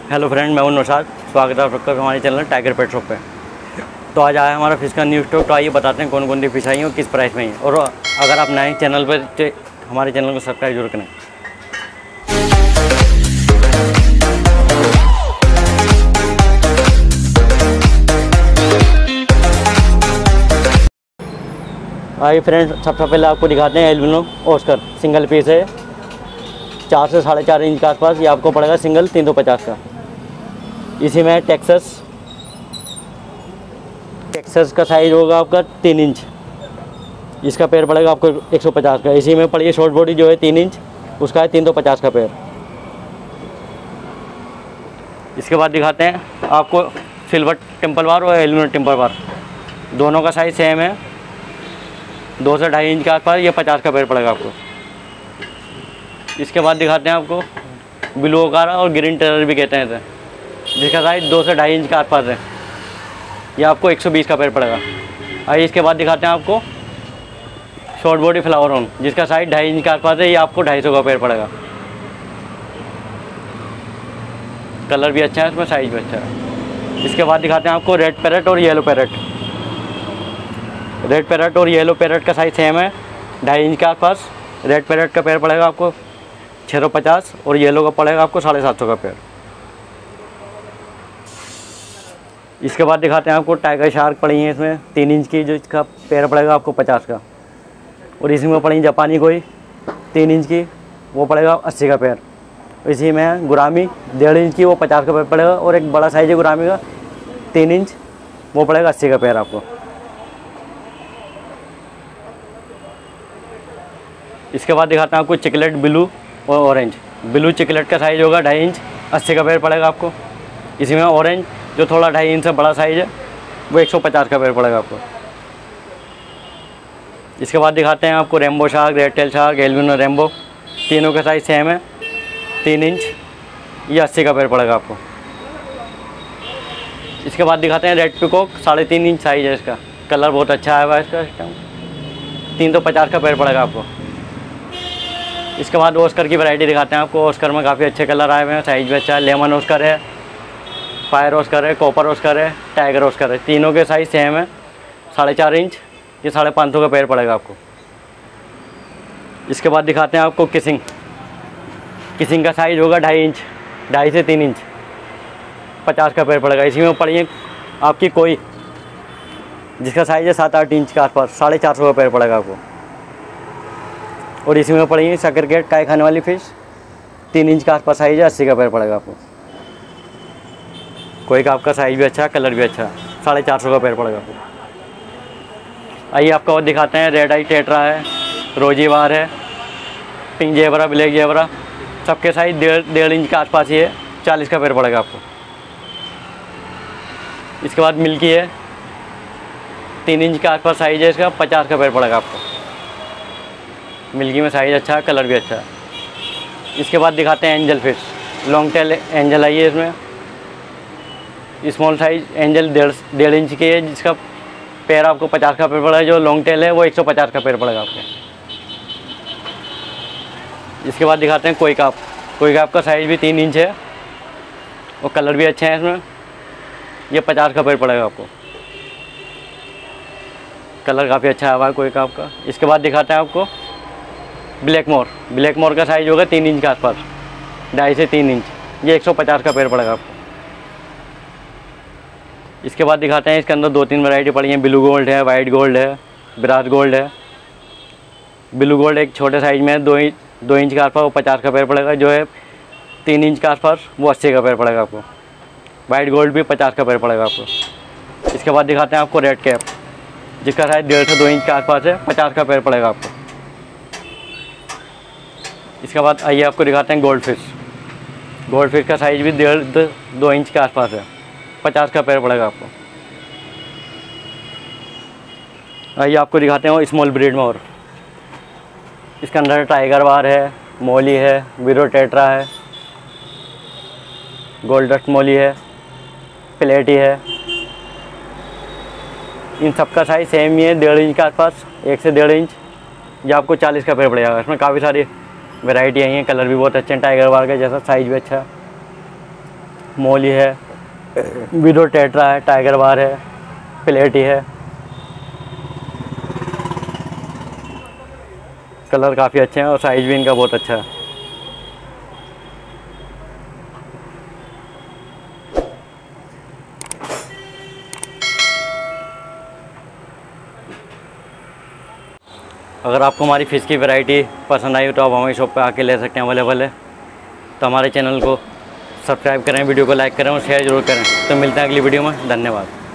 Hello friend, मैं हूं नौशाद। स्वागत है आपका हमारे चैनल टाइगर पेट शॉप पे। तो आज आया हमारा फ़िश का न्यू स्टॉक। तो आइए बताते हैं कौन कौन सी फ़िश आई है और किस प्राइस में है। और अगर आप नए चैनल पर तो हमारे चैनल को सब्सक्राइब जरूर करें। आइए फ्रेंड, सबसे पहले आपको दिखाते हैं एल्बिनो ऑस्कर। सिंगल पीस है, 4 से 4.5 इंच के आसपास। ये आपको पड़ेगा सिंगल 350 का। इसी में टेक्सास का साइज़ होगा आपका 3 इंच। इसका पैर पड़ेगा आपको 150 का। इसी में पड़िए शॉर्ट बॉडी जो है 3 इंच, उसका है 350 का पैर। इसके बाद दिखाते हैं आपको सिल्वर टेम्पल बार और एल्यूमिनियम टेम्पल बार, दोनों का साइज़ सेम है, 2 से 2.5 इंच के आसपास। ये 50 का पैर पड़ेगा आपको। इसके बाद दिखाते हैं आपको ब्लू ओकारा और ग्रीन टेरर भी कहते हैं इसे, जिसका साइज़ 2 से 2.5 इंच के आसपास है। ये आपको 120 का पैर पड़ेगा। आइए इसके बाद दिखाते हैं आपको शॉर्ट बॉडी फ्लावर ऑन, जिसका साइज़ 2.5 इंच के आसपास है। ये आपको 250 का पैर पड़ेगा। कलर भी अच्छा है, इसमें साइज़ भी अच्छा है। इसके बाद दिखाते हैं आपको रेड पैरेट और येलो पैरेट। रेड पैरेट और येलो पैरेट का साइज़ सेम है, 2.5 इंच के आसपास। रेड पैरेट का पैर पड़ेगा आपको 650 और येलो का पड़ेगा आपको 750 का पैर। इसके बाद दिखाते हैं आपको टाइगर शार्क पड़ी है इसमें 3 इंच की, जो इसका पैर पड़ेगा आपको 50 का। और इसी में पड़ी जापानी कोई 3 इंच की, वो पड़ेगा 80 का पैर। इसी में गुरामी 1.5 इंच की, वो 50 का पैर पड़ेगा। और एक बड़ा साइज है गुरामी का 3 इंच, वो पड़ेगा 80 का पैर आपको। इसके बाद दिखाते हैं आपको चिकलेट ब्लू और ऑरेंज। ब्लू चिकलेट का साइज़ होगा 2.5 इंच, 80 का पैर पड़ेगा आपको। इसी में ऑरेंज जो थोड़ा 2.5 इंच से बड़ा साइज़ है, वो 150 का पैर पड़ेगा आपको। इसके बाद दिखाते हैं आपको rainbow shark, red tail shark, albino rainbow, तीनों का साइज़ सेम है, 3 इंच। ये 80 का पैर पड़ेगा आपको। इसके बाद दिखाते हैं रेड पिकॉक, 3.5 इंच साइज़ है इसका। कलर बहुत अच्छा आया हुआ है इसका। 350 का पैर पड़ेगा आपको। इसके बाद ऑस्कर की वैरायटी दिखाते हैं आपको। ऑस्कर में काफ़ी अच्छे कलर आए हुए हैं, साइज़ भी अच्छा है। लेमन ऑस्कर है, फायर ऑस्कर है, कॉपर ऑस्कर है, टाइगर ऑस्कर है। तीनों के साइज़ सेम है, 4.5 इंच। ये 550 का पैर पड़ेगा आपको। इसके बाद दिखाते हैं आपको किसिंग का साइज़ होगा 2.5 इंच, 2.5 से 3 इंच, 50 का पैर पड़ेगा। इसी में पड़ी है आपकी कोई, जिसका साइज़ है 7-8 इंच के आसपास, 450 का पैर पड़ेगा आपको। और इसी में पड़ी है सकरकेट काय खाने वाली फ़िश, 3 इंच के आसपास साइज़ है, 80 का पैर पड़ेगा आपको। कोई का आपका साइज़ भी अच्छा है, कलर भी अच्छा है, 450 का पैर पड़ेगा आपको। आइए आपको और दिखाते हैं। रेड आई टेट्रा है, रोजी वार है, पिंक जेबरा, ब्लैक जेबरा, सबके साइज़ 1.5 इंच के आसपास ही है, 40 का पैर पड़ेगा आपको। इसके बाद मिल्की है, 3 इंच के आसपास साइज़ है इसका, 50 का पैर पड़ेगा आपको। मिल्की में साइज़ अच्छा है, कलर भी अच्छा है। इसके बाद दिखाते हैं angel fish. Long tail angel आई है इसमें, स्मॉल साइज़ एंजल 1.5 इंच की है, जिसका पैर आपको 50 का पैर पड़ेगा। जो लॉन्ग टेल है वो 150 का पैर पड़ेगा आपको। इसके बाद दिखाते हैं कोई काप का साइज़ भी 3 इंच है और कलर भी अच्छे हैं इसमें। ये 50 का पैर पड़ेगा आपको। कलर काफ़ी अच्छा है कोई काप का। इसके बाद दिखाते हैं आपको ब्लैक मोर का साइज़ होगा 3 इंच के आसपास, 2.5 से 3 इंच। ये 150 का पैर पड़ेगा आपको। इसके बाद दिखाते हैं इसके अंदर 2-3 वैरायटी पड़ी हैं। ब्लू गोल्ड है, वाइट गोल्ड है, ब्रास गोल्ड है। ब्लू गोल्ड एक छोटे साइज़ में 2 इंच के आसपास, वो 50 का पैर पड़ेगा। जो है 3 इंच के आसपास, वो 80 का पैर पड़ेगा आपको। वाइट गोल्ड भी 50 का पैर पड़ेगा आपको। इसके बाद दिखाते हैं आपको रेड कैप, जिसका साइज़ 1.5 से 2 इंच के आसपास है, 50 का पैर पड़ेगा आपको। इसके बाद आइए आपको दिखाते हैं गोल्ड फिश का साइज़ भी 1.5 से 2 इंच के आसपास है, 50 का पैर पड़ेगा आपको। आइए आपको दिखाते हैं स्मॉल ब्रीड में। और इसके अंदर टाइगर बार है, मोली है, वीरो टेट्रा है, गोल्ड डस्ट मोली है, प्लेटी है। इन सब का साइज़ सेम ही है, 1.5 इंच के आसपास, 1 से 1.5 इंच। ये आपको 40 का पैर पड़ेगा। इसमें काफ़ी सारी वैरायटी आई हैं, कलर भी बहुत अच्छे हैं, टाइगर बार का जैसा, साइज़ भी अच्छा है। मोली है, विडो टेट्रा है, टाइगर बार है, प्लेटी है। कलर काफ़ी अच्छे हैं और साइज़ भी इनका बहुत अच्छा है। अगर आपको हमारी फ़िश की वैरायटी पसंद आई हो तो आप हमारी शॉप पे आके ले सकते हैं, अवेलेबल है। तो हमारे चैनल को सब्सक्राइब करें, वीडियो को लाइक करें और शेयर ज़रूर करें। तो मिलते हैं अगली वीडियो में। धन्यवाद।